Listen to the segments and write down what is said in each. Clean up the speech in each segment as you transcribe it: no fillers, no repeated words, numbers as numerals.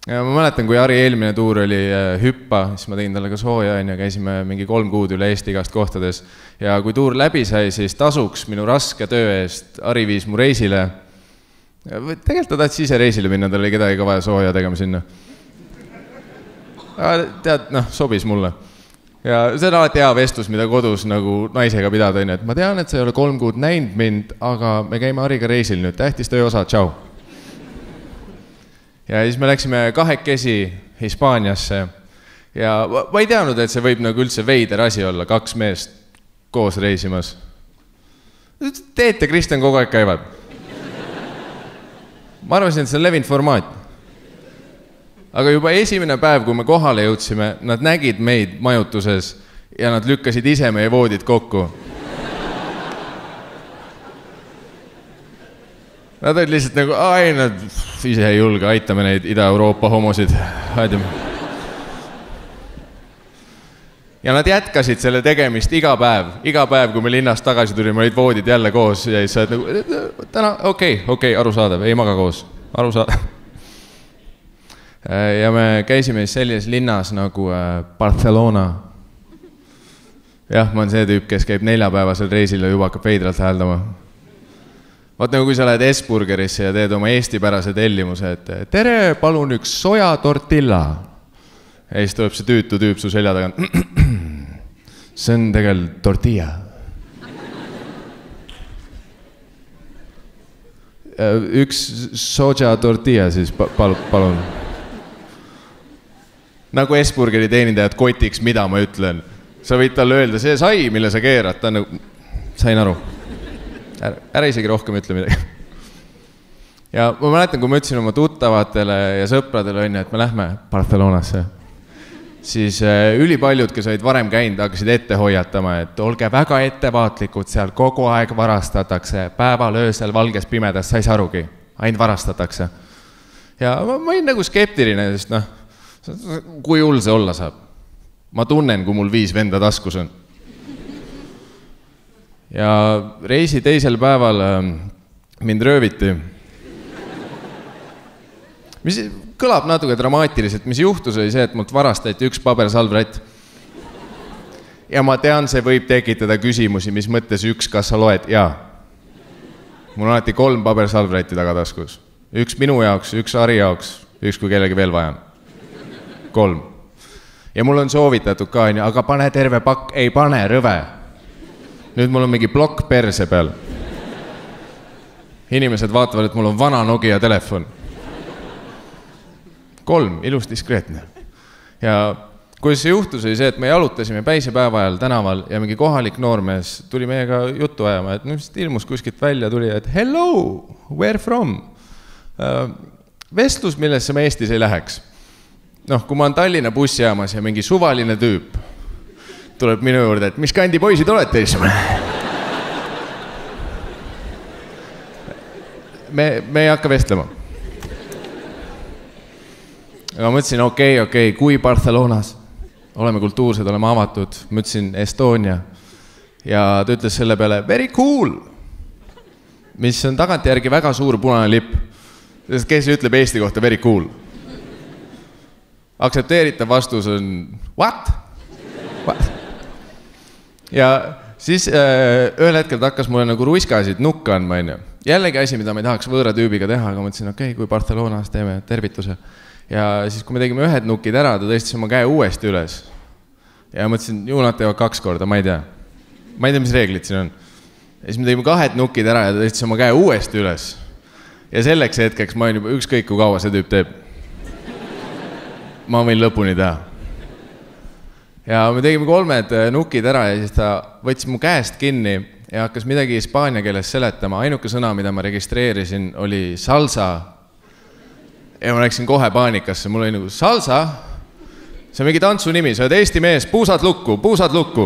Ja ma mäletan, kui Ari eelmine tuur oli hüppa, siis ma tegin talle ka sooja ja käisime mingi 3 kuud üle Eesti igast kohtades. Ja kui tuur läbi sai, siis tasuks minu raske töö eest Ari viis mu reisile. Tegelikult ta tahtis ise reisile minna, tal oli kedagi ka vaja sooja tegema sinna. Tead, sobis mulle. Ja see on alati hea vestlus, mida kodus nagu naisega pidada, et ma tean, et sa ei ole 3 kuud näinud mind, aga me käime Ariga reisil nüüd, tähtis töö osa, tšau. Ja siis me läksime 2 Hispaaniasse ja ma ei teadnud, et see võib nagu üldse veider asi olla, 2 meest koos reisimas. Teet ja Kristjan kogu aeg käivad. Ma arvasin, et see on levinud formaat. Aga juba esimene päev, kui me kohale jõudsime, nad nägid meid majutuses ja nad lükkasid ise meie voodid kokku. Nad olid lihtsalt nagu, nad ise ei julge, aitame neid Ida-Euroopa homosid. Ja nad jätkasid selle tegemist iga päev. Iga päev, kui me linnast tagasi tulime, olid voodid jälle koos ja siis saad nagu, täna, okei, arusaadav, ei maga koos, arusaadav. Ja me käisime sellises linnas nagu Barcelona. Jah, ma olen see tüüp, kes käib 4-päevasel reisil ja juba hakkab veidralt hääldama. Vaat nagu kui sa lähed Esburgerisse ja teed oma eestipärase tellimuse, et tere, palun üks soja tortilla. Ja siis tuleb see tüütu tüüp su selja taga. See on tegelikult tortilla. Üks soja tortilla siis, palun. Nagu Esburgeri teenindajad kotiks, mida ma ütlen. Sa võid talle öelda, see sai, mille sa keerad, ta on nagu, sain aru. Ära isegi rohkem ütle midagi. Ja ma mäletan, kui ma ütlesin oma tuttavatele ja sõpradele, et me lähme Barcelonasse, siis ülipaljud, kes olid varem käinud, hakkasid ette hoiatama, et olge väga ettevaatlikud, seal kogu aeg varastatakse, päeval öösel valges pimedas, sa ei saa arugi, ainult varastatakse. Ja ma olin nagu skeptiline, sest kui hull see olla saab. Ma tunnen, kui mul 5 venda taskus on. Ja reisi teisel päeval mind rööviti. Mis kõlab natuke dramaatiliselt, mis juhtus oli see, et mult varastati 1 pabersalvrätt. Ja ma tean, see võib tekitada küsimusi, mis mõttes 1, kas sa loed, jaa. Mul on alati 3 pabersalvrätti tagataskus. 1 minu jaoks, 1 Ari jaoks, 1 kui kellegi veel vajan. 3. Ja mul on soovitatud ka, aga pane terve pakk, ei pane rõve. Nüüd mul on mingi plokk perse peal. Inimesed vaatavad, et mul on vana Nokia telefon. 3, ilus diskreetne. Ja kui see juhtus oli see, et me jalutasime päisepäeva ajal tänaval ja mingi kohalik noormees tuli meiega juttu ajama, et ilmus kuskilt välja tuli, et hello, where from? Vestlus, millesse me Eestis ei läheks. Kui ma olen Tallinna bussijaamas ja mingi suvaline tüüp tuleb minu juurde, et mis kandi poisid olete siis? Me ei hakka vestlema. Aga ma mõtlesin, okei, kui Barcelonas, oleme kultuursed, oleme avatud, ma ütlesin Estonia ja ta ütles selle peale, very cool, mis on tagantjärgi väga suur punane lipp, sest kes ütleb Eesti kohta very cool? Aktsepteeritav vastus on what? Ja siis ühel hetkel ta hakkas mulle nagu ruiskasid nukka andma. Jällegi asi, mida ma ei tahaks võõra tüübiga teha, aga mõtlesin, kui Barcelonas teeme tervituse. Ja siis, kui me tegime 1 nukid ära, ta tõstis oma käe uuesti üles. Ja mõtlesin, ju nad teevad 2 korda, ma ei tea. Ma ei tea, mis reeglid siin on. Ja siis me tegime 2 nukid ära ja ta tõstis oma käe uuesti üles. Ja selleks hetkeks ma olen juba ükskõik, kui kaua see tüüp teeb. Ma võin lõpuni teha. Ja me tegime 3 nukid ära ja siis ta võttis mu käest kinni ja hakkas midagi hispaania keeles seletama. Ainuke sõna, mida ma registreerisin, oli salsa. Ja ma läksin kohe paanikasse. Mul oli nagu salsa. See on mingi tantsu nimi. Sa oled Eesti mees. Puusad lukku, puusad lukku.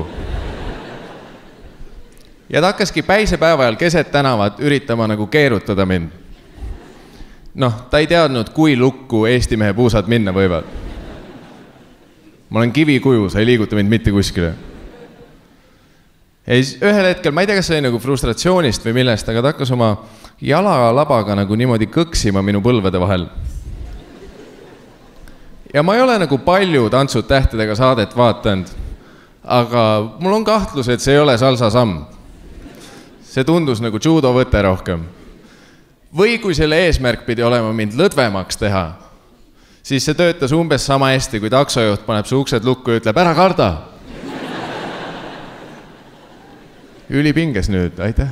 Ja ta hakkaski päisepäeva ajal keset tänavat üritama nagu keerutada mind. Ta ei teadnud, kui lukku Eesti mehe puusad minna võivad. Ma olen kivi kuju, sa ei liiguta mind mitte kuskile. Ja siis ühel hetkel, ma ei tea, kas see oli nagu frustratsioonist või millest, aga ta hakkas oma jalalabaga nagu niimoodi kõksima minu põlvede vahel. ja ma ei ole nagu palju Tantsud tähtedega saadet vaatanud, aga mul on kahtlus, et see ei ole salsa samm. See tundus nagu judo võte rohkem. Või kui selle eesmärk pidi olema mind lõdvemaks teha, siis see töötas umbes sama hästi, kui taksojuht paneb su uksed lukku ja ütleb, ära karda. Ülipinges nüüd, aitäh.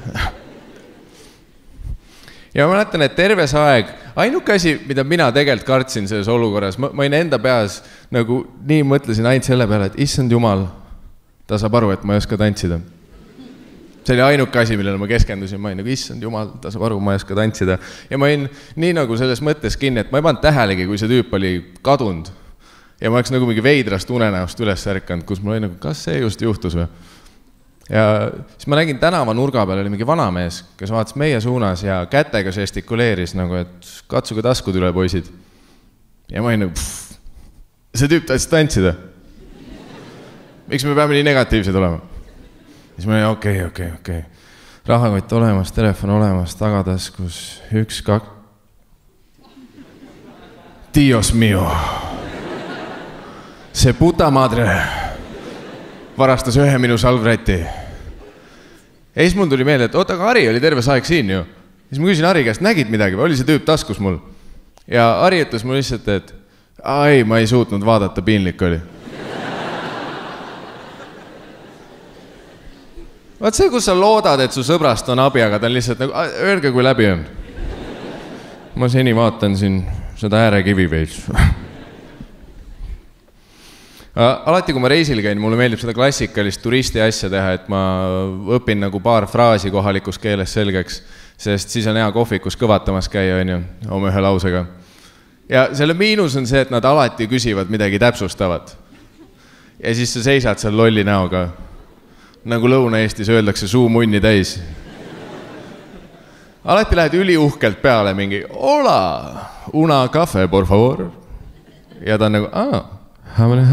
Ja ma mäletan, et terve see aeg, ainuke asi, mida mina tegelikult kartsin selles olukorras, ma olin enda peas nagu nii mõtlesin ainult selle peale, et issand jumal, ta saab aru, et ma ei oska tantsida. See oli ainuke asi, millele ma keskendusin, ma olin nagu issand jumal, ta saab aru, ma ei oska tantsida. Ja ma olin nii nagu selles mõttes kinni, et ma ei pannud tähelegi, kui see tüüp oli kadunud. Ja ma oleks nagu mingi veidrast unenäost üles ärkanud, kus mul oli nagu, kas see just juhtus või? Ja siis ma nägin tänava nurga peal oli mingi vanamees, kes vaatas meie suunas ja kätega žestikuleeris nagu, et katsuge taskud üle, poisid. Ja ma olin nagu, see tüüp tahtsid tantsida. Miks me peame nii negatiivsed olema? Siis ma olin, okei. Rahakott olemas, telefon olemas, tagataskus, 1, 2. Dios mio. See puta madre varastas 1 minu salvräti. Ja siis mul tuli meelde, et oota, aga Ari oli terve aeg siin ju. Siis ma küsin Ari käest, nägid midagi või oli see tüüp taskus mul? Ja Ari ütles mul lihtsalt, et ai, ma ei suutnud vaadata, piinlik oli. Vaat see, kus sa loodad, et su sõbrast on abi, aga ta on lihtsalt nagu, öelge, kui läbi on. Ma seni vaatan siin seda äärekivi veits. Alati, kui ma reisil käin, mulle meeldib seda klassikalist turisti asja teha, et ma õpin nagu paar fraasi kohalikus keeles selgeks, sest siis on hea kohvikus kõvatamas käia, oma ühe lausega. Ja selle miinus on see, et nad alati küsivad midagi täpsustavad. Ja siis sa seisad seal lolli näoga. Nagu Lõuna-Eestis öeldakse suu munni täis. Alati lähed üliuhkelt peale mingi, hola, una cafe, por favor. Ja ta on nagu, Hamne.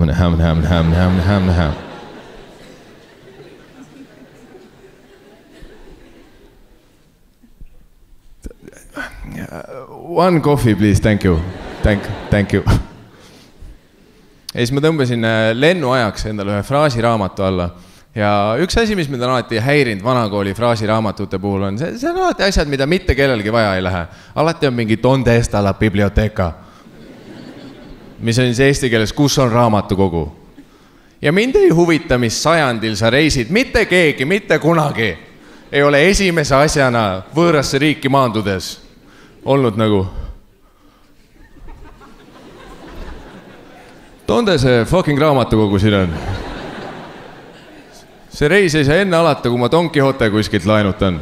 One coffee, please, thank you. Thank you. Ja siis ma tõmbasin lennuajaks endale ühe fraasiraamatu alla. Ja üks asi, mis mind on alati häirinud vanakooli fraasiraamatute puhul on, see on alati asjad, mida mitte kellelgi vaja ei lähe. Alati on mingi donde está la biblioteca. Mis on siis eesti keeles, kus on raamatukogu. Ja mind ei huvita, mis sajandil sa reisid, mitte keegi, mitte kunagi. Ei ole esimese asjana võõrasse riiki maandudes olnud nagu. Donde see fucking raamatukogu siin on? See reis ei saa enne alata, kui ma Don Quixote kuskilt laenutan.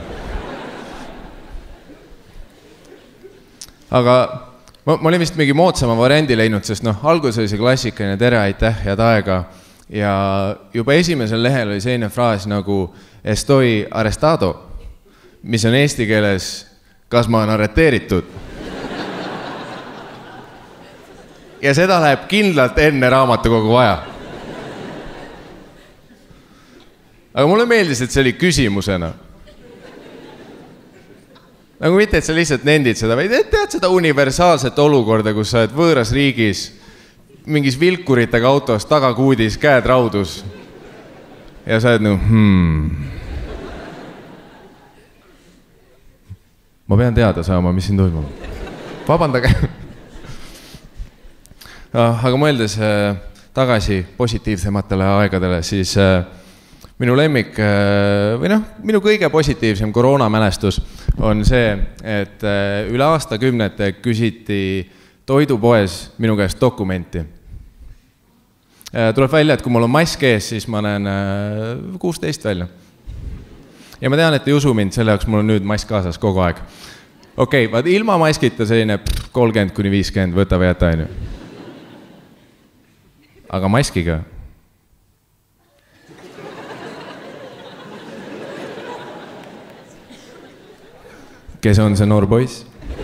Aga ma olin vist mingi moodsama variandi leidnud, sest alguses oli see klassikaline tere, aitäh, head aega. Ja juba esimesel lehel oli selline fraas nagu estoy arrestado, mis on eesti keeles, kas ma olen arreteeritud. Ja seda läheb kindlalt enne raamatukogu vaja. Aga mulle meeldis, et see oli küsimusena. Nagu mitte, et sa lihtsalt nendid seda, vaid tead seda universaalset olukorda, kus sa oled võõras riigis, mingis vilkuritega autos, tagakuudis, käed raudus. Ja sa oled nagu, Ma pean teada saama, mis siin toimub. Vabandage. Aga mõeldes tagasi positiivsematele aegadele, siis minu lemmik, või minu kõige positiivsem koroonamälestus on see, et üle aastakümnete küsiti toidupoes minu käest dokumenti. Tuleb välja, et kui mul on mask ees, siis ma näen 16 välja. Ja ma tean, et ei usu mind, selle jaoks mul on nüüd mask kaasas kogu aeg. Okei, vaat ilma maskita selline 30–50 võta või jäta, on ju. Aga maskiga. Kes on see noor poiss?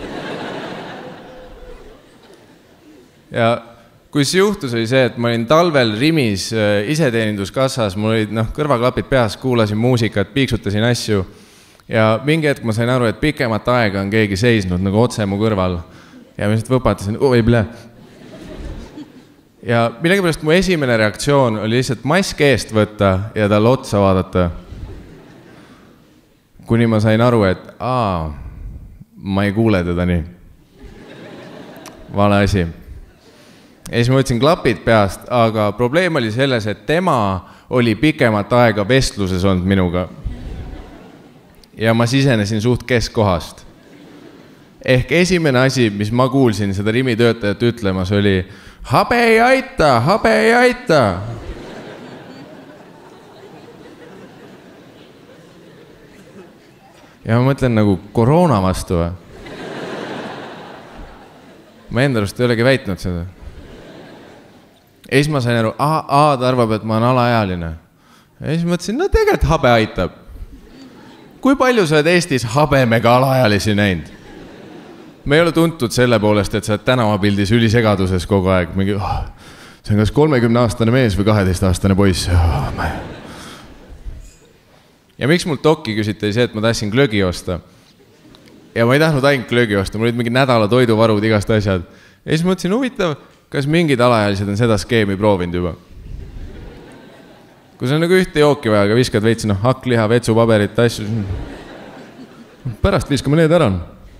Ja kui see juhtus oli see, et ma olin talvel Rimis iseteeninduskassas, mul olid kõrvaklapid peas, kuulasin muusikat, piiksutasin asju ja mingi hetk ma sain aru, et pikemat aega on keegi seisnud nagu otse mu kõrval ja ma lihtsalt võpatasin, oi ble. ja millegipärast mu esimene reaktsioon oli lihtsalt mask eest võtta ja talle otsa vaadata. Kuni ma sain aru, et ma ei kuule teda nii. Vale asi. Ja siis ma võtsin klapid peast, aga probleem oli selles, et tema oli pikemat aega vestluses olnud minuga. Ja ma sisenesin suht keskkohast. Ehk esimene asi, mis ma kuulsin seda Rimi töötajat ütlemas, oli habe ei aita, habe ei aita. Ja ma mõtlen nagu koroona vastu või? Ma enda arust ei olegi väitnud seda. Ja siis ma sain aru, ta arvab, et ma olen alaealine. Ja siis mõtlesin, no tegelikult habe aitab. Kui palju sa oled Eestis habemega alaealisi näinud? Me ei ole tuntud selle poolest, et sa oled tänavapildis ülisegaduses kogu aeg. Mingi, see on kas 30-aastane mees või 12-aastane poiss. Ja miks mul dokki küsiti see, et ma tahtsin glögi osta. Ja ma ei tahtnud ainult glögi osta, mul olid mingi nädala toiduvarud igast asjad. Ja siis mõtlesin, huvitav, kas mingid alaealised on seda skeemi proovinud juba? Kui sa on nagu ühte jooki vaja, aga viskad veits hakkliha, vetsupaberit, asju. Pärast viskame need ära.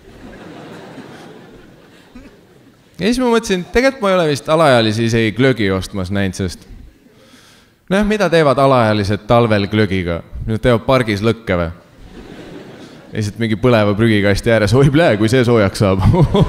Ja siis ma mõtlesin, tegelikult ma ei ole vist alaealisi isegi glögi ostmas näinud, sest mida teevad alaealised talvel glögiga? Nad teevad pargis lõkke või? Lihtsalt mingi põleva prügikasti ääres, oi plee, kui see soojaks saab.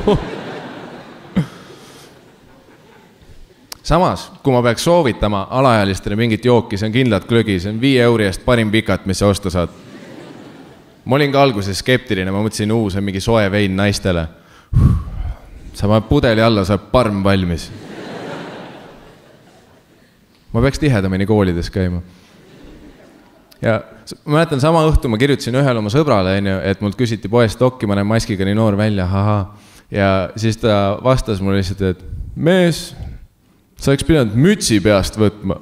Samas, kui ma peaks soovitama alaealistele mingit jooki, see on kindlalt glögi, see on 5 euri eest parim pikat, mis sa osta saad. Ma olin ka alguses skeptiline, ma mõtlesin, see on mingi soe vein naistele. Sa paned pudeli alla, saab parm valmis. Ma peaks tihedamini koolides käima. Ja ma mäletan, sama õhtu ma kirjutasin ühele oma sõbrale, et mult küsiti poest dokki, ma näen maskiga nii noor välja, Ja siis ta vastas mulle lihtsalt, et mees, sa oleks pidanud mütsi peast võtma.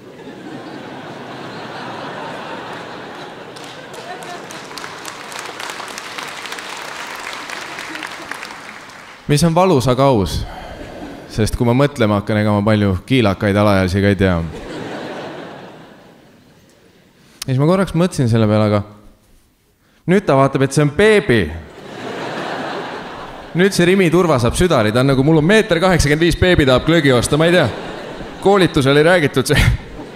Mis on valus, aga aus. Sest kui ma mõtlema hakkan, ega ma palju kiilakaid alaealisi ka ei tea. Ja siis ma korraks mõtlesin selle peale, aga nüüd ta vaatab, et see on beebi. Nüüd see Rimi turva saab südari, ta on nagu, mul on 1,85 m beebi tahab glögi osta, ma ei tea. Koolitusel ei räägitud see.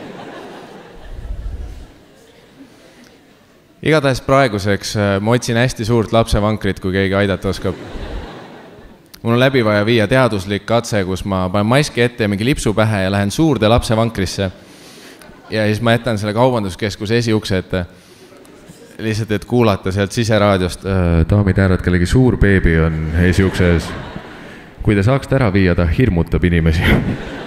Igatahes praeguseks ma otsin hästi suurt lapsevankrit, kui keegi aidata oskab. Mul on läbi vaja viia teaduslik katse, kus ma panen maski ette ja mingi lipsu pähe ja lähen suurde lapsevankrisse. Ja siis ma jätan selle kaubanduskeskuse esiukse ette. Lihtsalt, et kuulata sealt siseraadiost. Daamid ja härrad, kellegi suur beebi on esiukse ees. Kui te saaks ära viia, ta hirmutab inimesi.